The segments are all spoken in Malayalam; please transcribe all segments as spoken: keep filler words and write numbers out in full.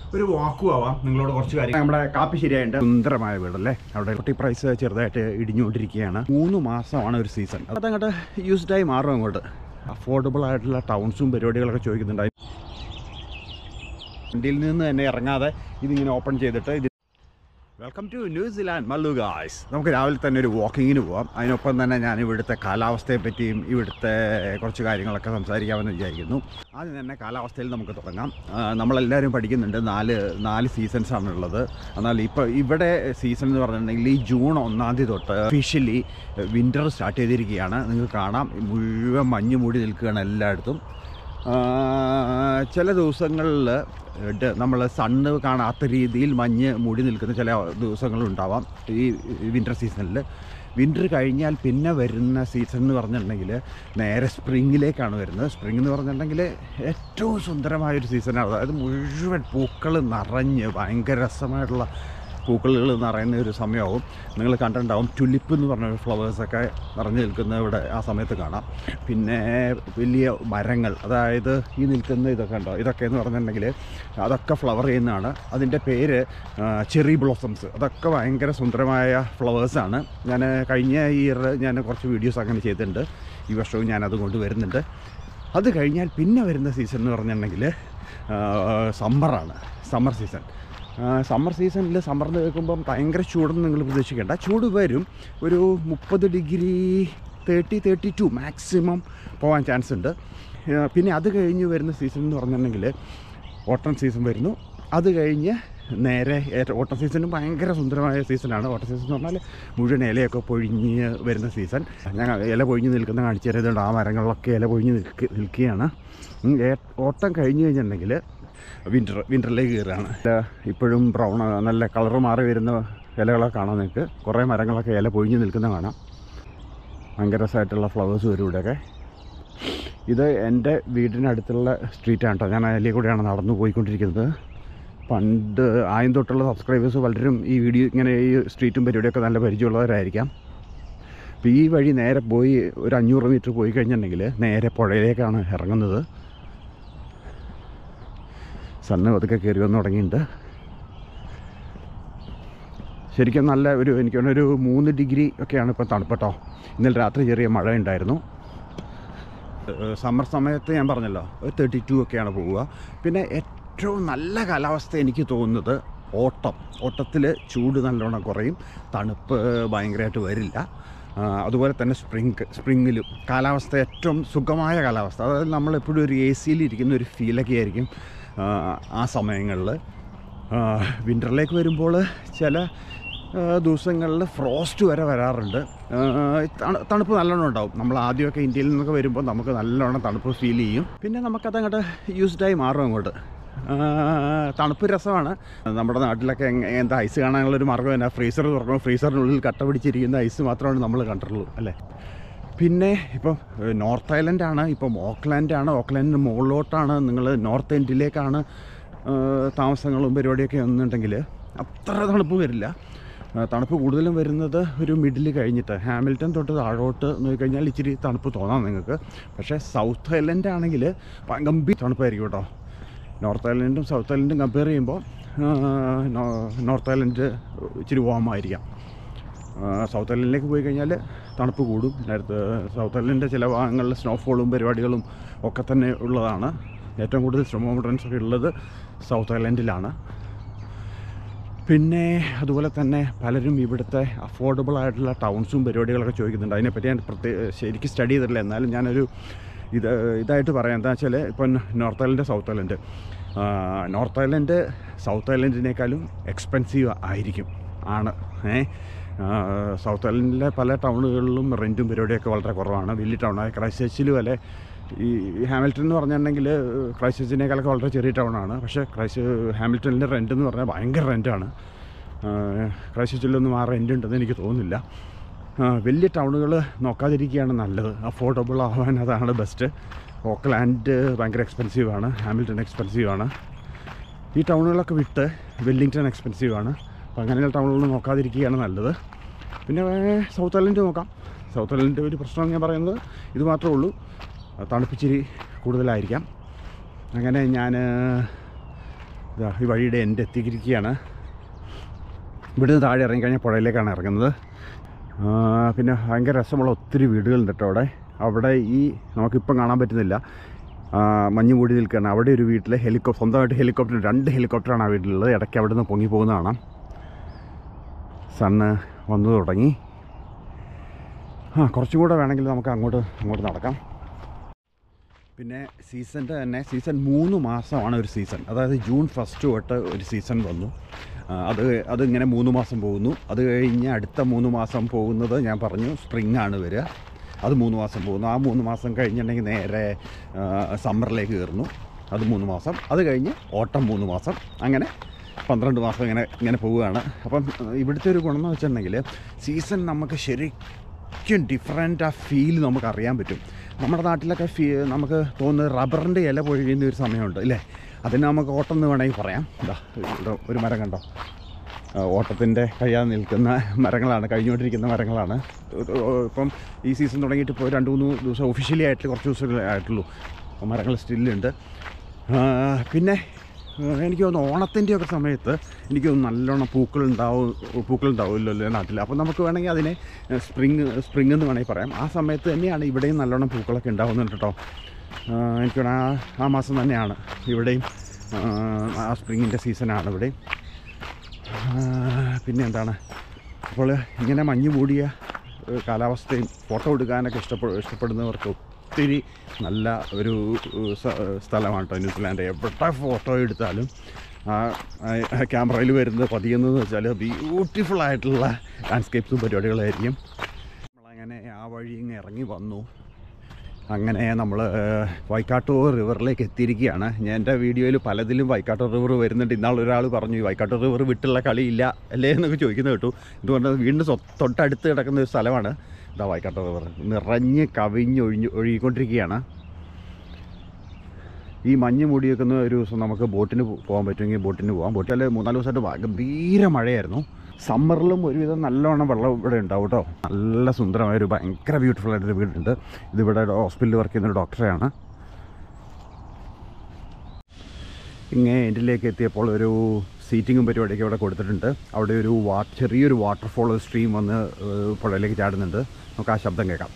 ഒരു വാക്കും ആവാം നിങ്ങളോട് കുറച്ച് കാര്യം. നമ്മുടെ കാപ്പി ശരിയായിട്ട് സുന്ദരമായ വീടല്ലേ, അവിടെ കുട്ടി പ്രൈസ് ചെറുതായിട്ട് ഇടിഞ്ഞുകൊണ്ടിരിക്കുകയാണ്. മൂന്ന് മാസമാണ് ഒരു സീസൺ. അതങ്ങോട്ട് യൂസ്ഡായി മാറും. അങ്ങോട്ട് അഫോർഡബിൾ ആയിട്ടുള്ള ടൗൺസും പരിപാടികളൊക്കെ ചോദിക്കുന്നുണ്ടായി. വണ്ടിയിൽ നിന്ന് തന്നെ ഇറങ്ങാതെ ഇതിങ്ങനെ ഓപ്പൺ ചെയ്തിട്ട് ഇത് welcome to New Zealand Mallu guys. നമുക്ക് രാവിലെ തന്നെ ഒരു വാക്കിങ്ങിന് പോവാം. അതിനൊപ്പം തന്നെ ഞാൻ ഇവിടുത്തെ കാലാവസ്ഥയെ പറ്റിയും ഇവിടുത്തെ കുറച്ച് കാര്യങ്ങളൊക്കെ സംസാരിക്കാമെന്ന് വിചാരിക്കുന്നു. ആദ്യം തന്നെ കാലാവസ്ഥയിൽ നമുക്ക് തുടങ്ങാം. നമ്മളെല്ലാവരും പഠിക്കുന്നുണ്ട് നാല് നാല് സീസൺസാണുള്ളത്. എന്നാൽ ഇപ്പോൾ ഇവിടെ സീസൺ എന്ന് പറഞ്ഞിട്ടുണ്ടെങ്കിൽ ഈ ജൂൺ ഒന്നാം തീയതി തൊട്ട് ഒഫീഷ്യലി വിൻ്റർ സ്റ്റാർട്ട് ചെയ്തിരിക്കുകയാണ്. നിങ്ങൾക്ക് കാണാം, മുഴുവൻ മഞ്ഞ് മൂടി നിൽക്കുകയാണ് എല്ലായിടത്തും. ചില ദിവസങ്ങളിൽ നമ്മൾ സണ്ണ് കാണാത്ത രീതിയിൽ മഞ്ഞ് മൂടി നിൽക്കുന്ന ചില ദിവസങ്ങളുണ്ടാവാം ഈ വിൻ്റർ സീസണിൽ. വിൻ്റർ കഴിഞ്ഞാൽ പിന്നെ വരുന്ന സീസൺ എന്ന് പറഞ്ഞിട്ടുണ്ടെങ്കിൽ നേരെ സ്പ്രിങ്ങിലേക്കാണ് വരുന്നത്. സ്പ്രിങ് എന്ന് പറഞ്ഞിട്ടുണ്ടെങ്കിൽ ഏറ്റവും സുന്ദരമായൊരു സീസണാണ്. അതായത് മുഴുവൻ പൂക്കൾ നിറഞ്ഞ് ഭയങ്കര രസമായിട്ടുള്ള പൂക്കളുകൾ നിറയുന്ന ഒരു സമയമാവും. നിങ്ങൾ കണ്ടിട്ടുണ്ടാവും, ടുലിപ്പ് എന്ന് പറഞ്ഞ ഫ്ലവേഴ്സൊക്കെ നിറഞ്ഞു നിൽക്കുന്ന ഇവിടെ ആ സമയത്ത് കാണാം. പിന്നെ വലിയ മരങ്ങൾ, അതായത് ഈ നിൽക്കുന്ന ഇതൊക്കെ ഉണ്ടോ, ഇതൊക്കെ എന്ന് പറഞ്ഞിട്ടുണ്ടെങ്കിൽ അതൊക്കെ ഫ്ലവർ ചെയ്യുന്നതാണ്. അതിൻ്റെ പേര് ചെറി ബ്ലോസംസ്. അതൊക്കെ ഭയങ്കര സുന്ദരമായ ഫ്ലവേഴ്സാണ്. ഞാൻ കഴിഞ്ഞ ഇയർ ഞാൻ കുറച്ച് വീഡിയോസ് അങ്ങനെ ചെയ്തിട്ടുണ്ട്. ഈ വർഷവും ഞാനത് കൊണ്ടുവരുന്നുണ്ട്. അത് കഴിഞ്ഞാൽ പിന്നെ വരുന്ന സീസൺ എന്ന് പറഞ്ഞിട്ടുണ്ടെങ്കിൽ സമ്മറാണ്, സമ്മർ സീസൺ. സമ്മർ സീസണിൽ സമ്മറിന് കേൾക്കുമ്പം ഭയങ്കര ചൂടൊന്നും നിങ്ങൾ പ്രതീക്ഷിക്കേണ്ട. ചൂട് വരും, ഒരു മുപ്പത് degree thirty thirty two maximum പോകാൻ ചാൻസ് ഉണ്ട്. പിന്നെ അത് കഴിഞ്ഞ് വരുന്ന സീസൺ എന്ന് പറഞ്ഞിട്ടുണ്ടെങ്കിൽ ഓട്ടം സീസൺ വരുന്നു. അത് കഴിഞ്ഞ് നേരെ ഓട്ടം സീസണും ഭയങ്കര സുന്ദരമായ സീസണാണ്. ഓട്ടം സീസൺ എന്ന് പറഞ്ഞാൽ മുഴുവൻ ഇലയൊക്കെ പൊഴിഞ്ഞ് വരുന്ന സീസൺ. ഞാൻ ഇല പൊഴിഞ്ഞ് നിൽക്കുന്ന കാണിച്ചു തരുന്നുണ്ട്. ആ മരങ്ങളിലൊക്കെ ഇല പൊഴിഞ്ഞ് നിൽക്ക് നിൽക്കുകയാണ് ഓട്ടം കഴിഞ്ഞ് കഴിഞ്ഞിട്ടുണ്ടെങ്കിൽ വിൻ്റർ വിൻ്ററിലേക്ക് കയറുകയാണ്. ഇപ്പോഴും ബ്രൗൺ നല്ല കളർ മാറി വരുന്ന ഇലകളൊക്കെ കാണാം നിങ്ങൾക്ക്. കുറേ മരങ്ങളൊക്കെ ഇല പൊഴിഞ്ഞ് നിൽക്കുന്ന കാണാം. ഭയങ്കര രസമായിട്ടുള്ള ഫ്ലവേഴ്സ് വരും ഇവിടെയൊക്കെ. ഇത് എൻ്റെ വീടിനടുത്തുള്ള സ്ട്രീറ്റാണ് കേട്ടോ. ഞാൻ അതിലേ കൂടെയാണ് നടന്നു പോയിക്കൊണ്ടിരിക്കുന്നത്. പണ്ട് ആദ്യം തൊട്ടുള്ള സബ്സ്ക്രൈബേഴ്സ് പലരും ഈ വീഡിയോ ഇങ്ങനെ ഈ സ്ട്രീറ്റും പരിപാടിയൊക്കെ നല്ല പരിചയമുള്ളവരായിരിക്കാം. അപ്പോൾ ഈ വഴി നേരെ പോയി ഒരു അഞ്ഞൂറ് മീറ്റർ പോയി കഴിഞ്ഞിട്ടുണ്ടെങ്കിൽ നേരെ പുഴയിലേക്കാണ് ഇറങ്ങുന്നത്. സണ്ണ് അതൊക്കെ കയറി വന്ന് തുടങ്ങിയിട്ടുണ്ട്. ശരിക്കും നല്ല ഒരു എനിക്ക് തോന്നുന്നൊരു മൂന്ന് ഡിഗ്രി ഒക്കെയാണ് ഇപ്പോൾ തണുപ്പ് കേട്ടോ. ഇന്നലെ രാത്രി ചെറിയ മഴ ഉണ്ടായിരുന്നു. സമ്മർ സമയത്ത് ഞാൻ പറഞ്ഞല്ലോ ഒരു തേർട്ടി ടു ഒക്കെയാണ് പോവുക. പിന്നെ ഏറ്റവും നല്ല കാലാവസ്ഥ എനിക്ക് തോന്നുന്നത് ഓട്ടം. ഓട്ടത്തിൽ ചൂട് നല്ലോണം കുറയും, തണുപ്പ് ഭയങ്കരമായിട്ട് വരില്ല. അതുപോലെ തന്നെ സ്പ്രിങ് സ്പ്രിങ്ങിലും കാലാവസ്ഥ ഏറ്റവും സുഖമായ കാലാവസ്ഥ. അതായത് നമ്മളെപ്പോഴും ഒരു എ സിയിലിരിക്കുന്ന ഒരു ഫീലൊക്കെ ആയിരിക്കും ആ സമയങ്ങളിൽ. വിൻ്ററിലേക്ക് വരുമ്പോൾ ചില ദിവസങ്ങളിൽ ഫ്രോസ്റ്റ് വരെ വരാറുണ്ട്. തണുപ്പ് നല്ലോണം ഉണ്ടാവും. നമ്മൾ ആദ്യമൊക്കെ ഇന്ത്യയിൽ നിന്നൊക്കെ വരുമ്പോൾ നമുക്ക് നല്ലോണം തണുപ്പ് ഫീൽ ചെയ്യും. പിന്നെ നമുക്കതങ്ങോട്ട് യൂസ്ഡായി മാറും അങ്ങോട്ട്. തണുപ്പ് രസമാണ്. നമ്മുടെ നാട്ടിലൊക്കെ എന്താ ഐസ് കാണാനുള്ളൊരു മാർഗ്ഗം തന്നെ ഫ്രീസർ തുറക്കണം, ഫ്രീസറിനുള്ളിൽ കട്ട പിടിച്ചിരിക്കുന്ന ഐസ് മാത്രമാണ് നമ്മൾ കണ്ടിട്ടുള്ളൂ അല്ലേ. പിന്നെ ഇപ്പം നോർത്ത് ഐലൻഡാണ്, ഇപ്പം ഓക്ലാൻഡാണ്. ഓക്ലാൻഡിന് മുകളിലോട്ടാണ് നിങ്ങൾ നോർത്ത് എൻഡിലേക്കാണ് താമസങ്ങളും പരിപാടിയൊക്കെ എന്നുണ്ടെങ്കിൽ അത്ര തണുപ്പ് വരില്ല. തണുപ്പ് കൂടുതലും വരുന്നത് ഒരു മിഡിൽ കഴിഞ്ഞിട്ട് ഹാമിൽട്ടൺ തൊട്ട് താഴോട്ട് നോക്കിക്കഴിഞ്ഞാൽ ഇച്ചിരി തണുപ്പ് തോന്നാം നിങ്ങൾക്ക്. പക്ഷേ സൗത്ത് ഐലൻഡ് ആണെങ്കിൽ ഗംഭീര തണുപ്പായിരിക്കും കേട്ടോ. നോർത്ത് ഐലൻഡും സൗത്ത് ഐലൻഡും കമ്പയർ ചെയ്യുമ്പോൾ നോർത്ത് ഐലൻഡ് ഇച്ചിരി വാമായിരിക്കാം. സൗത്ത് ഐലൻഡിലേക്ക് പോയി കഴിഞ്ഞാൽ തണുപ്പ് കൂടും. നേരത്തെ സൗത്ത് ഐലൻഡിൻ്റെ ചില ഭാഗങ്ങളിൽ സ്നോഫോളും പരിപാടികളും ഒക്കെ തന്നെ ഉള്ളതാണ്. ഏറ്റവും കൂടുതൽ സ്നോ മൗണ്ടൻസ് ഒക്കെ ഉള്ളത് സൗത്ത് ഐലൻഡിലാണ്. പിന്നെ അതുപോലെ തന്നെ പലരും ഇവിടുത്തെ അഫോർഡബിൾ ആയിട്ടുള്ള ടൗൺസും പരിപാടികളൊക്കെ ചോദിക്കുന്നുണ്ട്. അതിനെപ്പറ്റി ഞാൻ പ്രത്യേക ശരിക്കും സ്റ്റഡി ചെയ്തിട്ടില്ല. എന്നാലും ഞാനൊരു ഇത് ഇതായിട്ട് പറയാം. എന്താ വെച്ചാൽ ഇപ്പം north island south island north island south ഐലൻഡിനേക്കാളും എക്സ്പെൻസീവ് ആയിരിക്കും ആണ് ഏ സൗത്ത് ഐലൻഡിലെ പല ടൗണുകളിലും റെൻറ്റും പരിപാടിയൊക്കെ വളരെ കുറവാണ്. വലിയ ടൗണായ ക്രൈസ്റ്റ് വരെ ഈ ഹാമിൽട്ടൺ എന്ന് പറഞ്ഞിട്ടുണ്ടെങ്കിൽ ക്രൈസ്റ്റ് ചർച്ചിനേക്കാളൊക്കെ വളരെ ചെറിയ ടൗണാണ്. പക്ഷേ ക്രൈസ്റ്റ് ഹാമിൽട്ടണിൻ്റെ റെൻറ്റ് എന്ന് പറഞ്ഞാൽ ഭയങ്കര റെൻറ്റാണ്. ക്രൈസ്റ്റ് ചർച്ചിലൊന്നും ആ റെൻറ്റ് ഉണ്ടെന്ന് എനിക്ക് തോന്നുന്നില്ല. വലിയ ടൗണുകൾ നോക്കാതിരിക്കുകയാണ് നല്ലത്. അഫോർഡബിൾ ആവാൻ അതാണ് ബെസ്റ്റ്. ഓക്ലാൻഡ് ഭയങ്കര എക്സ്പെൻസീവാണ്, ഹാമിൽട്ടൺ എക്സ്പെൻസീവാണ്. ഈ ടൗണുകളൊക്കെ വിട്ട് വെല്ലിംഗ്ടൺ എക്സ്പെൻസീവാണ്. അപ്പോൾ അങ്ങനെയുള്ള ടൗണുകൾ നോക്കാതിരിക്കുകയാണ് നല്ലത്. പിന്നെ സൗത്ത് ഐലൻഡ് നോക്കാം. സൗത്ത് ഐലൻഡ് ഒരു പ്രശ്നം ഞാൻ പറയുന്നത് ഇത് മാത്രമേ ഉള്ളൂ, തണുപ്പിച്ചിരി കൂടുതലായിരിക്കാം. അങ്ങനെ ഞാൻ ഈ വഴിയുടെ എൻ്റെ എത്തിയിരിക്കുകയാണ്. ഇവിടുന്ന് താഴെ ഇറങ്ങിക്കഴിഞ്ഞാൽ പുഴയിലേക്കാണ് ഇറങ്ങുന്നത്. പിന്നെ ഭയങ്കര രസമുള്ള ഒത്തിരി വീടുകളുണ്ട് കേട്ടോ അവിടെ. അവിടെ ഈ നമുക്കിപ്പം കാണാൻ പറ്റുന്നില്ല, മഞ്ഞ് മൂടി നിൽക്കുകയാണ്. അവിടെ ഒരു വീട്ടിൽ ഹെലികോപ്റ്റർ, സ്വന്തമായിട്ട് ഹെലികോപ്റ്റർ, രണ്ട് ഹെലികോപ്റ്ററാണ് ആ വീട്ടിലുള്ളത്. ഇടയ്ക്ക് അവിടെ നിന്ന് പൊങ്ങി പോകുന്ന കാണാം. സണ്ണ് വന്നു തുടങ്ങി. ആ കുറച്ചും കൂടെ വേണമെങ്കിൽ നമുക്ക് അങ്ങോട്ട് അങ്ങോട്ട് നടക്കാം. പിന്നെ സീസണിൻ്റെ തന്നെ സീസൺ മൂന്ന് മാസമാണ് ഒരു സീസൺ. അതായത് ജൂൺ ഫസ്റ്റ് തൊട്ട് ഒരു സീസൺ വന്നു. അത് അതിങ്ങനെ മൂന്ന് മാസം പോകുന്നു. അത് കഴിഞ്ഞ് അടുത്ത മൂന്ന് മാസം പോകുന്നത് ഞാൻ പറഞ്ഞു സ്പ്രിങ് ആണ് വരിക. അത് മൂന്ന് മാസം പോകുന്നു. ആ മൂന്ന് മാസം കഴിഞ്ഞിട്ടുണ്ടെങ്കിൽ നേരെ സമ്മറിലേക്ക് കയറുന്നു. അത് മൂന്ന് മാസം. അത് കഴിഞ്ഞ് ഓട്ടം മൂന്ന് മാസം. അങ്ങനെ പന്ത്രണ്ട് മാസം ഇങ്ങനെ ഇങ്ങനെ പോവുകയാണ്. അപ്പം ഇവിടുത്തെ ഒരു ഗുണം എന്ന് വെച്ചിട്ടുണ്ടെങ്കിൽ സീസൺ നമുക്ക് ശരിക്കും ഡിഫറെൻ്റ് ആ ഫീൽ നമുക്ക് അറിയാൻ പറ്റും. നമ്മുടെ നാട്ടിലൊക്കെ ഫീ നമുക്ക് തോന്നുന്നത് റബ്ബറിൻ്റെ ഇല പൊഴിയുന്ന ഒരു സമയമുണ്ട് അല്ലേ? അതിന് നമുക്ക് ഓട്ടം എന്ന് വേണമെങ്കിൽ പറയാം. ഇതാ ഇവിടെ ഒരു മരം കണ്ടോ, ഓട്ടത്തിൻ്റെ കഴിയാതെ നിൽക്കുന്ന മരങ്ങളാണ്, കഴിഞ്ഞുകൊണ്ടിരിക്കുന്ന മരങ്ങളാണ്. ഇപ്പം ഈ സീസൺ തുടങ്ങിയിട്ട് ഇപ്പോൾ രണ്ട് മൂന്ന് ദിവസം ഒഫീഷ്യലി ആയിട്ട് കുറച്ച് ദിവസങ്ങളേ ആയിട്ടുള്ളൂ. മരങ്ങൾ സ്റ്റില്ലുണ്ട്. പിന്നെ എനിക്ക് തോന്നുന്നു ഓണത്തിൻ്റെയൊക്കെ സമയത്ത് എനിക്ക് തോന്നുന്നു നല്ലോണം പൂക്കളുണ്ടാവും പൂക്കളുണ്ടാവുമല്ലോ നാട്ടിൽ. അപ്പോൾ നമുക്ക് വേണമെങ്കിൽ അതിനെ സ്പ്രിങ് സ്പ്രിങ് എന്ന് വേണമെങ്കിൽ പറയാം. ആ സമയത്ത് തന്നെയാണ് ഇവിടെയും നല്ലോണം പൂക്കളൊക്കെ ഉണ്ടാവുന്നുണ്ട് കേട്ടോ. എനിക്ക് ആ ആ മാസം തന്നെയാണ് ഇവിടെയും ആ സ്പ്രിങ്ങിൻ്റെ സീസണാണ് ഇവിടെയും. പിന്നെ എന്താണ്, അപ്പോൾ ഇങ്ങനെ മഞ്ഞ് മൂടിയ കാലാവസ്ഥയും ഫോട്ടോ എടുക്കാനൊക്കെ ഇഷ്ടപ്പെ ഇഷ്ടപ്പെടുന്നവർക്ക് ഒത്തിരി നല്ല ഒരു സ്ഥലമാണ് കേട്ടോ ന്യൂസിലാൻഡ്. എവിടെ ഫോട്ടോ എടുത്താലും ആ ക്യാമറയിൽ വരുന്നത് പതിയുന്നതെന്ന് വെച്ചാൽ ബ്യൂട്ടിഫുൾ ആയിട്ടുള്ള ലാൻഡ്സ്കേപ്സും പരിപാടികളായിരിക്കും. നമ്മളങ്ങനെ ആ വഴി ഇങ്ങ് ഇറങ്ങി വന്നു. അങ്ങനെ നമ്മൾ വൈക്കാട്ടൂർ റിവറിലേക്ക് എത്തിയിരിക്കുകയാണ്. ഞാൻ എൻ്റെ വീഡിയോയിൽ പലതിലും വൈക്കാട്ടൂർ റിവർ വരുന്നുണ്ട്. ഇന്നാളൊരാൾ പറഞ്ഞു ഈ വൈക്കാട്ടൂർ റിവർ വിട്ടുള്ള കളിയില്ല അല്ലേ എന്നൊക്കെ ചോദിക്കുന്നത് കേട്ടു. ഇതുകൊണ്ട് വീണ്ടും തൊട്ടടുത്ത് കിടക്കുന്ന ഒരു സ്ഥലമാണ് ഇതാ വൈക്കാട്ടൂർ റിവർ. നിറഞ്ഞ് കവിഞ്ഞ് ഒഴിഞ്ഞ് ഒഴുകിക്കൊണ്ടിരിക്കുകയാണ്. ഈ മഞ്ഞ് മൂടി വെക്കുന്ന ഒരു ദിവസം നമുക്ക് ബോട്ടിന് പോകാൻ പറ്റുമെങ്കിൽ ബോട്ടിന് പോകാം. ബോട്ടിൽ മൂന്നാല് ദിവസമായിട്ട് ഗംഭീര മഴയായിരുന്നു. സമ്മറിലും ഒരുവിധം നല്ലോണം വെള്ളം ഇവിടെ ഉണ്ടാവും കേട്ടോ. നല്ല സുന്ദരമായൊരു ഭയങ്കര ബ്യൂട്ടിഫുൾ ആയിട്ടൊരു വീടുണ്ട്. ഇതിവിടെ ഹോസ്പിറ്റലിൽ വർക്ക് ചെയ്യുന്നൊരു ഡോക്ടറെയാണ്. ഇങ്ങനെ എൻഡിലേക്ക് എത്തിയപ്പോൾ ഒരു സീറ്റിങ്ങും പരിപാടിയൊക്കെ ഇവിടെ കൊടുത്തിട്ടുണ്ട്. അവിടെ ഒരു വാ ചെറിയൊരു വാട്ടർഫോൾ സ്ട്രീം വന്ന് പുഴയിലേക്ക് ചാടുന്നുണ്ട്. നമുക്ക് ആ ശബ്ദം കേൾക്കാം.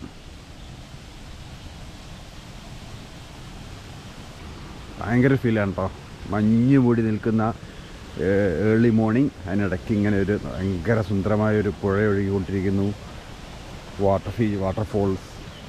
ഭയങ്കര ഫീലാണ് കേട്ടോ. മഞ്ഞ് മൂടി നിൽക്കുന്ന ഏർലി മോർണിംഗ്, അതിനിടയ്ക്ക് ഇങ്ങനെ ഒരു ഭയങ്കര സുന്ദരമായൊരു പുഴ ഒഴുകിക്കൊണ്ടിരിക്കുന്നു. വാട്ടർ ഫീ വാട്ടർഫോൾസ്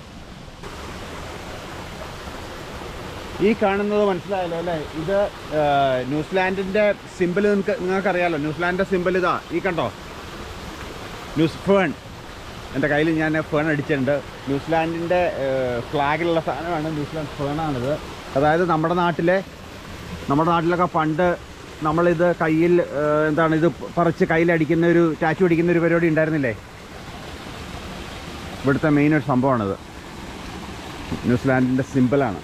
ഈ കാണുന്നത് മനസ്സിലായല്ലോ അല്ലേ? ഇത് ന്യൂസിലാൻഡിൻ്റെ സിമ്പിൾ നിങ്ങൾക്ക് നിങ്ങൾക്കറിയാമല്ലോ. ന്യൂസിലാൻഡിൻ്റെ സിമ്പിൾ ഇതാ, ഈ കണ്ടോ, ന്യൂസ് ഫേൺ. എൻ്റെ കയ്യിൽ ഞാൻ ഫേൺ അടിച്ചിട്ടുണ്ട്. ന്യൂസിലാൻഡിൻ്റെ ഫ്ലാഗിലുള്ള സാധനമാണ് ന്യൂസിലാൻഡ് ഫേണാണിത്. അതായത് നമ്മുടെ നാട്ടിലെ നമ്മുടെ നാട്ടിലൊക്കെ പണ്ട് നമ്മളിത് കയ്യിൽ എന്താണ് ഇത് പറിച്ച് കയ്യിലടിക്കുന്ന ഒരു ടാറ്റു അടിക്കുന്ന ഒരു പരിപാടി ഉണ്ടായിരുന്നില്ലേ? ഇവിടുത്തെ മെയിൻ ഒരു സംഭവമാണിത്. ന്യൂസിലാൻഡിൻ്റെ സിമ്പിളാണ്.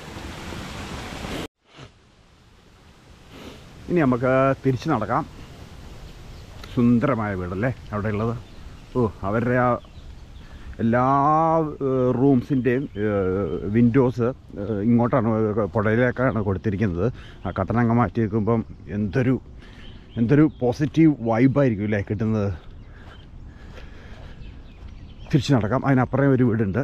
ഇനി നമുക്ക് തിരിച്ച് നടക്കാം. സുന്ദരമായ വീടല്ലേ അവിടെ ഉള്ളത്. ഓ, അവരുടെ ആ എല്ലാ റൂംസിൻ്റെയും വിൻഡോസ് ഇങ്ങോട്ടാണ്, പുഴയിലേക്കാണ് കൊടുത്തിരിക്കുന്നത്. ആ കട്ടനങ്ങ് മാറ്റി വയ്ക്കുമ്പം എന്തൊരു എന്തൊരു പോസിറ്റീവ് വൈബായിരിക്കും അല്ലേ കിട്ടുന്നത്. തിരിച്ച് നടക്കാം. അതിനപ്പുറം ഒരു വീടുണ്ട്.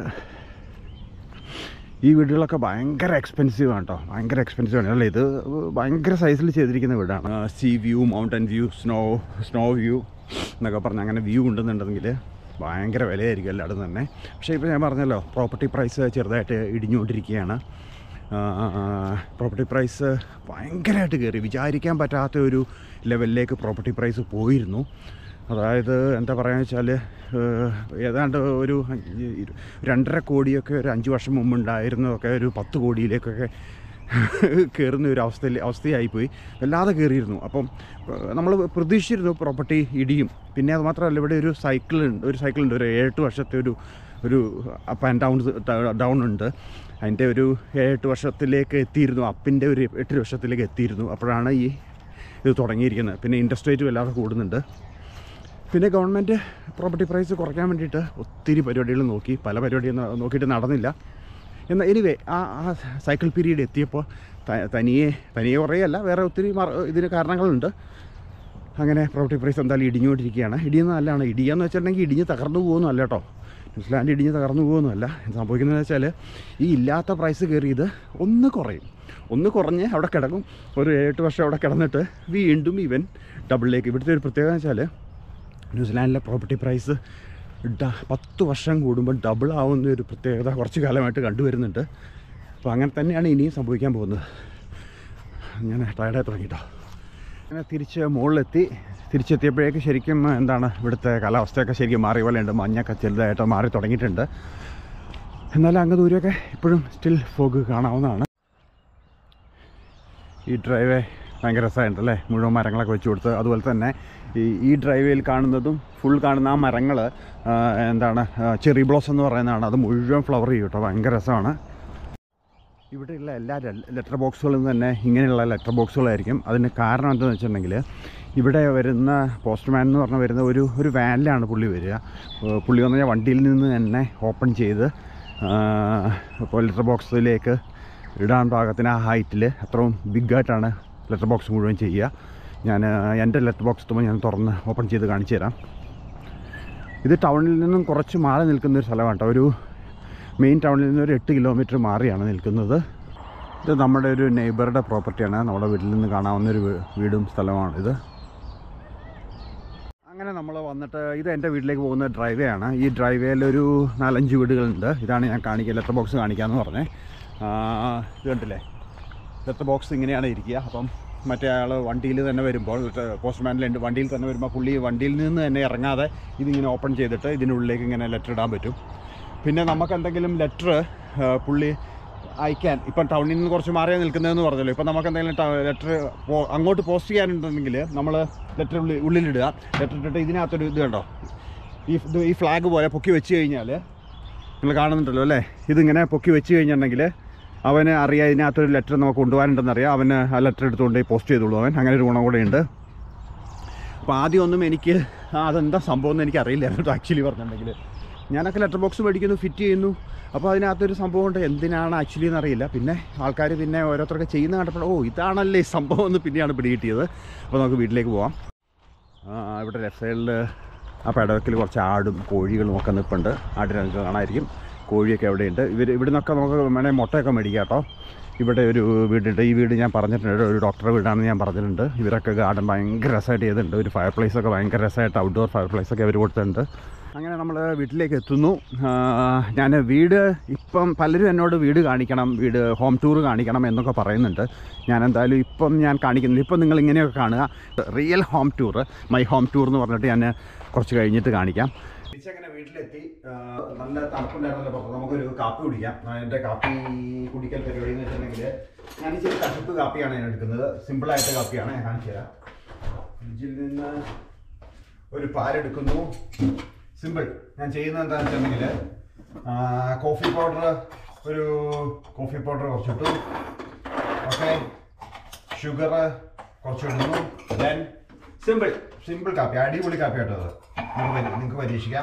ഈ വീടുകളൊക്കെ ഭയങ്കര എക്സ്പെൻസീവ് ആണ് കേട്ടോ. ഭയങ്കര എക്സ്പെൻസീവ് ആണ് അല്ലേ? ഇത് ഭയങ്കര സൈസിൽ ചെയ്തിരിക്കുന്ന വീടാണ്. Sea view, mountain view, snow snow view എന്നൊക്കെ പറഞ്ഞ് അങ്ങനെ വ്യൂ ഉണ്ടെന്നുണ്ടെങ്കിൽ ഭയങ്കര വിലയായിരിക്കും എല്ലായിടും തന്നെ. പക്ഷേ ഇപ്പോൾ ഞാൻ പറഞ്ഞല്ലോ, പ്രോപ്പർട്ടി പ്രൈസ് ചെറുതായിട്ട് ഇടിഞ്ഞുകൊണ്ടിരിക്കുകയാണ്. പ്രോപ്പർട്ടി പ്രൈസ് ഭയങ്കരമായിട്ട് കയറി. വിചാരിക്കാൻ പറ്റാത്ത ഒരു ലെവലിലേക്ക് പ്രോപ്പർട്ടി പ്രൈസ് പോയിരുന്നു. അതായത് എന്താ പറയുക വെച്ചാൽ ഏതാണ്ട് ഒരു രണ്ടര കോടിയൊക്കെ ഒരു അഞ്ച് വർഷം മുമ്പ് ഉണ്ടായിരുന്നതൊക്കെ ഒരു പത്ത് കോടിയിലേക്കൊക്കെ കയറുന്ന ഒരു അവസ്ഥയിൽ അവസ്ഥയായിപ്പോയി. വല്ലാതെ കയറിയിരുന്നു. അപ്പം നമ്മൾ പ്രതീക്ഷിച്ചിരുന്നു പ്രോപ്പർട്ടി ഇടിയും. പിന്നെ അത് മാത്രമല്ല, ഇവിടെ ഒരു സൈക്കിളുണ്ട് ഒരു സൈക്കിളുണ്ട് ഒരു ഏഴെട്ട് വർഷത്തെ ഒരു ഒരു അപ്പ് ആൻഡ് ഡൗൺ ഡൗൺ ഉണ്ട്. അതിൻ്റെ ഒരു ഏഴെട്ട് വർഷത്തിലേക്ക് എത്തിയിരുന്നു. അപ്പിൻ്റെ ഒരു എട്ട് വർഷത്തിലേക്ക് എത്തിയിരുന്നു. അപ്പോഴാണ് ഈ ഇത് തുടങ്ങിയിരിക്കുന്നത്. പിന്നെ ഇൻട്രസ്റ്റ് റേറ്റ് വല്ലാതെ കൂടുന്നുണ്ട്. പിന്നെ ഗവൺമെൻറ് പ്രോപ്പർട്ടി പ്രൈസ് കുറയ്ക്കാൻ വേണ്ടിയിട്ട് ഒത്തിരി പരിപാടികൾ നോക്കി. പല പരിപാടിയും നോക്കിയിട്ട് നടന്നില്ല. എന്നാൽ എനിവേ ആ ആ സൈക്കിൾ പീരീഡ് എത്തിയപ്പോൾ തനിയെ തനിയെ കുറേയല്ല, വേറെ ഒത്തിരി ഇതിന് കാരണങ്ങളുണ്ട്. അങ്ങനെ പ്രോപ്പർട്ടി പ്രൈസ് എന്തായാലും ഇടിഞ്ഞുകൊണ്ടിരിക്കുകയാണ്. ഇടിയുന്ന നല്ലതാണ്. ഇടിയാന്ന് വെച്ചിട്ടുണ്ടെങ്കിൽ ഇടിഞ്ഞ് തകർന്നു പോകുന്നല്ല കേട്ടോ. ന്യൂസിലാൻഡ് ഇടിഞ്ഞ് തകർന്നു പോകുന്നതല്ല. സംഭവിക്കുന്നതെന്ന് വെച്ചാൽ ഈ ഇല്ലാത്ത പ്രൈസ് കയറിയത് ഒന്ന് കുറയും, ഒന്ന് കുറഞ്ഞ് അവിടെ കിടക്കും. ഒരു ഏഴെട്ട് വർഷം അവിടെ കിടന്നിട്ട് വീണ്ടും ഇവൻ ഡബിളിലേക്ക്. ഇവിടുത്തെ ഒരു പ്രത്യേകത എന്ന് വെച്ചാൽ ന്യൂസിലാൻഡിലെ പ്രോപ്പർട്ടി പ്രൈസ് ഡ പത്ത് വർഷം കൂടുമ്പോൾ ഡബിൾ ആവുന്ന ഒരു പ്രത്യേകത കുറച്ച് കാലമായിട്ട് കണ്ടുവരുന്നുണ്ട്. അപ്പോൾ അങ്ങനെ തന്നെയാണ് ഇനിയും സംഭവിക്കാൻ പോകുന്നത്. ഞാൻ ടയർഡായി തുടങ്ങിയിട്ടോ. അങ്ങനെ തിരിച്ച് മുകളിലെത്തി. തിരിച്ചെത്തിയപ്പോഴേക്ക് ശരിക്കും എന്താണ് ഇവിടുത്തെ കാലാവസ്ഥയൊക്കെ ശരിക്കും മാറിയ പോലെ ഉണ്ട്. മഞ്ഞൊക്കെ ചെറുതായിട്ട് മാറി തുടങ്ങിയിട്ടുണ്ട്. എന്നാലും അങ്ങ് ദൂരമൊക്കെ ഇപ്പോഴും സ്റ്റിൽ ഫോഗ് കാണാവുന്നതാണ്. ഈ ഡ്രൈവേ ഭയങ്കര രസമായിട്ടുണ്ടല്ലേ, മുഴുവൻ മരങ്ങളൊക്കെ വെച്ച് കൊടുത്ത്. അതുപോലെ തന്നെ ഈ ഈ ഡ്രൈവേയിൽ കാണുന്നതും ഫുൾ കാണുന്ന ആ മരങ്ങൾ എന്താണ് ചെറി ബ്ലോസം എന്ന് പറയുന്നതാണ്. അത് മുഴുവൻ ഫ്ലവർ ചെയ്യും കേട്ടോ, ഭയങ്കര രസമാണ്. ഇവിടെയുള്ള എല്ലാ ലെറ്റർ ബോക്സുകളും തന്നെ ഇങ്ങനെയുള്ള ലെറ്റർ ബോക്സുകളായിരിക്കും. അതിന് കാരണം എന്താണെന്ന് വെച്ചിട്ടുണ്ടെങ്കിൽ ഇവിടെ വരുന്ന പോസ്റ്റ്മാൻ എന്ന് പറഞ്ഞാൽ വരുന്ന ഒരു ഒരു വാനിലാണ് പുള്ളി വരിക. പുള്ളി വന്നു കഴിഞ്ഞാൽ വണ്ടിയിൽ നിന്ന് തന്നെ ഓപ്പൺ ചെയ്ത് ഇപ്പോൾ ലെറ്റർ ബോക്സിലേക്ക് ഇടാൻ പാകത്തിന് ആ ഹൈറ്റിൽ അത്രയും ബിഗായിട്ടാണ് ലെറ്റർ ബോക്സ് മുഴുവൻ ചെയ്യുക. ഞാൻ എൻ്റെ ലെറ്റർ ബോക്സ് എത്തുമ്പോൾ ഞാൻ തുറന്ന് ഓപ്പൺ ചെയ്ത് കാണിച്ചു തരാം. ഇത് ടൗണിൽ നിന്നും കുറച്ച് മാറി നിൽക്കുന്നൊരു സ്ഥലമാണ് കേട്ടോ. ഒരു മെയിൻ ടൗണിൽ നിന്ന് ഒരു എട്ട് കിലോമീറ്റർ മാറിയാണ് നിൽക്കുന്നത്. ഇത് നമ്മുടെ ഒരു നെയ്ബറുടെ പ്രോപ്പർട്ടിയാണ്. നമ്മുടെ വീട്ടിൽ നിന്ന് കാണാവുന്നൊരു വീടും സ്ഥലമാണിത്. അങ്ങനെ നമ്മൾ വന്നിട്ട് ഇത് എൻ്റെ വീട്ടിലേക്ക് പോകുന്ന ഡ്രൈവേ ആണ്. ഈ ഡ്രൈവേയിലൊരു നാലഞ്ച് വീടുകളുണ്ട്. ഇതാണ് ഞാൻ കാണിക്കുക, ലെറ്റർ ബോക്സ് കാണിക്കാമെന്ന് പറഞ്ഞേ. ഇത് കണ്ടില്ലേ, ലെറ്റർ ബോക്സ് ഇങ്ങനെയാണ് ഇരിക്കുക. അപ്പം മറ്റേ ആൾ വണ്ടിയിൽ തന്നെ വരുമ്പോൾ, പോസ്റ്റ്മാനിലുണ്ട് വണ്ടിയിൽ തന്നെ വരുമ്പോൾ പുള്ളി വണ്ടിയിൽ നിന്ന് തന്നെ ഇറങ്ങാതെ ഇതിങ്ങനെ ഓപ്പൺ ചെയ്തിട്ട് ഇതിനുള്ളിലേക്ക് ഇങ്ങനെ ലെറ്റർ ഇടാൻ പറ്റും. പിന്നെ നമുക്ക് എന്തെങ്കിലും ലെറ്റർ പുള്ളി അയക്കാൻ, ഇപ്പം ടൗണിൽ നിന്ന് കുറച്ച് മാറിയാൽ നിൽക്കുന്നതെന്ന് പറഞ്ഞല്ലോ. ഇപ്പം നമുക്ക് എന്തെങ്കിലും ലെറ്റർ അങ്ങോട്ട് പോസ്റ്റ് ചെയ്യാനുണ്ടെങ്കിൽ നമ്മൾ ലെറ്റർ ഉള്ളിൽ ഉള്ളിലിടുക. ലെറ്റർ ഇട്ടിട്ട് ഇതിനകത്തൊരു ഇത് കണ്ടോ, ഈ ഇത് ഈ ഫ്ലാഗ് പോലെ പൊക്കി വെച്ച് കഴിഞ്ഞാൽ നിങ്ങൾ കാണുന്നുണ്ടല്ലോ അല്ലേ, ഇതിങ്ങനെ പൊക്കി വെച്ച് കഴിഞ്ഞിട്ടുണ്ടെങ്കിൽ അവന് അറിയാം ഇതിനകത്തൊരു ലെറ്റർ നമുക്ക് കൊണ്ടുപോകാനുണ്ടെന്നറിയാം. അവന് ആ ലെറ്റർ എടുത്തുകൊണ്ട് പോസ്റ്റ് ചെയ്തോളൂ അവൻ. അങ്ങനെ ഒരു ഗുണം കൂടെ ഉണ്ട്. അപ്പോൾ ആദ്യമൊന്നും എനിക്ക് അതെന്താ സംഭവം എന്ന് എനിക്കറിയില്ലായിരുന്നു കേട്ടോ. ആക്ച്വലി പറഞ്ഞിട്ടുണ്ടെങ്കിൽ ഞാനൊക്കെ ലെറ്റർ ബോക്സ് മേടിക്കുന്നു, ഫിറ്റ് ചെയ്യുന്നു. അപ്പോൾ അതിനകത്തൊരു സംഭവം ഉണ്ട്, എന്തിനാണ് ആക്ച്വലി എന്നറിയില്ല. പിന്നെ ആൾക്കാർ പിന്നെ ഓരോരുത്തരൊക്കെ ചെയ്യുന്ന കണ്ടപ്പോൾ ഓ ഇതാണല്ലേ സംഭവം എന്ന് പിന്നെയാണ് പിടികിട്ടിയത്. അപ്പോൾ നമുക്ക് വീട്ടിലേക്ക് പോവാം. ഇവിടെ ലെഫ്റ്റ് സൈഡിൽ ആ പടവക്കിൽ കുറച്ച് ആടും കോഴികളും ഒക്കെ നിൽപ്പുണ്ട്. ആടിനൊക്കെ കാണാമായിരിക്കും, കോഴിയൊക്കെ എവിടെയുണ്ട്. ഇവർ ഇവിടെ നിന്നൊക്കെ നമുക്ക് വേണേൽ മുട്ടയൊക്കെ മേടിക്കാം കേട്ടോ. ഇവിടെ ഒരു വീടുണ്ട്. ഈ വീട് ഞാൻ പറഞ്ഞിട്ടുണ്ട്, ഒരു ഡോക്ടറുടെ വീടാണെന്ന് ഞാൻ പറഞ്ഞിട്ടുണ്ട്. ഇവരൊക്കെ ഗാർഡൻ ഭയങ്കര രസമായിട്ട് ചെയ്തിട്ടുണ്ട്. ഒരു ഫയർ പ്ലേസൊക്കെ ഭയങ്കര രസമായിട്ട് ഔട്ട്ഡോർ ഫയർ പ്ലേസൊക്കെ അവർ കൊടുത്തിട്ടുണ്ട്. അങ്ങനെ നമ്മൾ വീട്ടിലേക്ക് എത്തുന്നു. ഞാൻ വീട് ഇപ്പം പലരും എന്നോട് വീട് കാണിക്കണം, വീട് ഹോം ടൂർ കാണിക്കണം എന്നൊക്കെ പറയുന്നുണ്ട്. ഞാൻ എന്തായാലും ഇപ്പം ഞാൻ കാണിക്കുന്നില്ല. ഇപ്പം നിങ്ങൾ ഇങ്ങനെയൊക്കെ കാണുക, real home tour, my home tour എന്ന് പറഞ്ഞിട്ട് ഞാൻ കുറച്ച് കഴിഞ്ഞിട്ട് കാണിക്കാം. തിരിച്ചങ്ങനെ വീട്ടിലെത്തി. നല്ല തണുപ്പുണ്ടായിരുന്നല്ലോ പുറത്ത്. നമുക്കൊരു കാപ്പി കുടിക്കാം. എൻ്റെ കാപ്പി കുടിക്കൽ പരിപാടി എന്ന് വെച്ചിട്ടുണ്ടെങ്കിൽ ഞാൻ ഇച്ചിരി തണുപ്പ് കാപ്പിയാണ് ഞാൻ എടുക്കുന്നത്. സിമ്പിളായിട്ട് കാപ്പിയാണ് ഞാൻ കാണിച്ചു തരാം. ഫ്രിഡ്ജിൽ നിന്ന് ഒരു പാലെടുക്കുന്നു. സിമ്പിൾ. ഞാൻ ചെയ്യുന്നത് എന്താണെന്ന് വെച്ചിട്ടുണ്ടെങ്കിൽ കോഫി പൗഡർ, ഒരു കോഫി പൗഡർ കുറച്ചിട്ടു. ഓക്കെ, ഷുഗർ കുറച്ചിടുന്നു. ദെൻ സിമ്പിൾ സിമ്പിൾ കാപ്പി, അടിപൊളി കാപ്പി കേട്ടോ. അത് നിങ്ങൾക്ക് നിങ്ങൾക്ക് പരീക്ഷിക്കാം.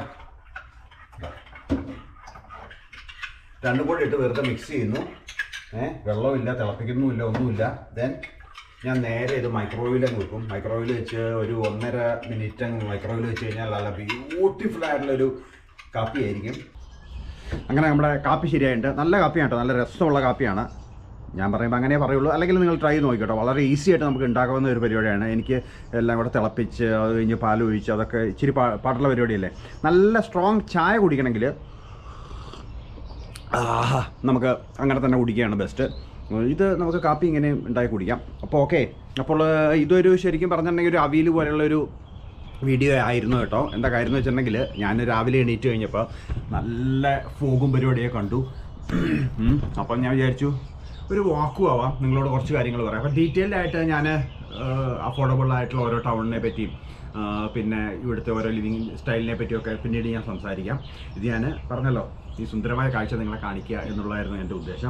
രണ്ടും കൂടി ഇട്ട് വെറുതെ മിക്സ് ചെയ്യുന്നു. ഏഹ് വെള്ളമില്ല, തിളപ്പിക്കുന്നുമില്ല, ഒന്നുമില്ല. ദെൻ ഞാൻ നേരെ ഇത് മൈക്രോവേവിലേക്ക് വെക്കും. മൈക്രോവേവിൽ വെച്ച് ഒരു ഒന്നര മിനിറ്റ് മൈക്രോവേവിൽ വെച്ച് കഴിഞ്ഞാൽ നല്ല ബ്യൂട്ടിഫുൾ ആയിട്ടുള്ളൊരു കാപ്പി ആയിരിക്കും. അങ്ങനെ നമ്മുടെ കാപ്പി ശരിയായിട്ടുണ്ട്. നല്ല കാപ്പിയാണ് കേട്ടോ, നല്ല രസമുള്ള കാപ്പിയാണ്. ഞാൻ പറയുമ്പോൾ അങ്ങനെ പറയുള്ളൂ. അല്ലെങ്കിൽ നിങ്ങൾ ട്രൈ ചെയ്ത് നോക്കിക്കോട്ടോ. വളരെ ഈസി ആയിട്ട് നമുക്ക് ഉണ്ടാക്കാവുന്ന ഒരു പരിപാടിയാണ്. എനിക്ക് എല്ലാം കൂടെ തിളപ്പിച്ച് അത് കഴിഞ്ഞ് പാൽ ഒഴിച്ച് അതൊക്കെ ഇച്ചിരി പാടുള്ള പരിപാടിയല്ലേ. നല്ല സ്ട്രോങ് ചായ കുടിക്കണമെങ്കിൽ നമുക്ക് അങ്ങനെ തന്നെ കുടിക്കുകയാണ് ബെസ്റ്റ്. ഇത് നമുക്ക് കാപ്പി ഇങ്ങനെ ഉണ്ടാക്കി കുടിക്കാം. അപ്പോൾ ഓക്കെ, അപ്പോൾ ഇതൊരു ശരിക്കും പറഞ്ഞിട്ടുണ്ടെങ്കിൽ ഒരു അവിയൽ പോലെയുള്ളൊരു വീഡിയോ ആയിരുന്നു കേട്ടോ. എന്താ കാര്യം എന്ന് വെച്ചിട്ടുണ്ടെങ്കിൽ ഞാൻ രാവിലെ എണീറ്റ് കഴിഞ്ഞപ്പോൾ നല്ല ഫോഗും പരിപാടിയൊക്കെ കണ്ടു. അപ്പം ഞാൻ വിചാരിച്ചു ഒരു വാക്കും ആവാം, നിങ്ങളോട് കുറച്ച് കാര്യങ്ങൾ പറയാം. അപ്പോൾ ഡീറ്റെയിൽഡ് ആയിട്ട് ഞാൻ അഫോർഡബിൾ ആയിട്ടുള്ള ഓരോ ടൗണിനെ പറ്റിയും പിന്നെ ഇവിടുത്തെ ഓരോ ലിവിങ് സ്റ്റൈലിനെ പറ്റിയൊക്കെ പിന്നീട് ഞാൻ സംസാരിക്കാം. ഇത് ഞാൻ പറഞ്ഞല്ലോ, ഈ സുന്ദരമായ കാഴ്ച നിങ്ങളെ കാണിക്കുക എന്നുള്ളതായിരുന്നു എൻ്റെ ഉദ്ദേശം.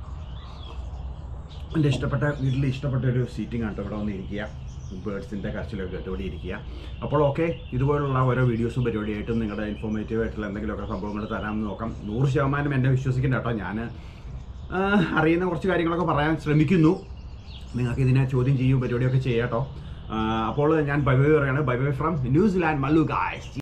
എൻ്റെ ഇഷ്ടപ്പെട്ട വീട്ടിൽ ഇഷ്ടപ്പെട്ട ഒരു സീറ്റിംഗ് ആണ് ഇവിടെ വന്ന് ഇരിക്കുക, ബേർഡ്സിൻ്റെ കരച്ചിലൊക്കെ കേട്ടുകൂടി ഇരിക്കുക. അപ്പോൾ ഓക്കെ, ഇതുപോലുള്ള ഓരോ വീഡിയോസും പരിപാടിയായിട്ടും നിങ്ങളുടെ ഇൻഫോർമേറ്റീവ് ആയിട്ടുള്ള എന്തെങ്കിലുമൊക്കെ സംഭവങ്ങൾ തരാമെന്ന് നോക്കാം. നൂറ് ശതമാനം എന്നെ വിശ്വസിക്കേണ്ട കേട്ടോ. ഞാൻ അറിയുന്ന കുറച്ച് കാര്യങ്ങളൊക്കെ പറയാൻ ശ്രമിക്കുന്നു. നിങ്ങൾക്ക് ഇതിനെ ചോദ്യം ചെയ്യും പരിപാടിയൊക്കെ ചെയ്യാം കേട്ടോ. അപ്പോൾ ഞാൻ ബൈ ബൈ പറയുകയാണ്. Bye bye from New Zealand Mallu guys.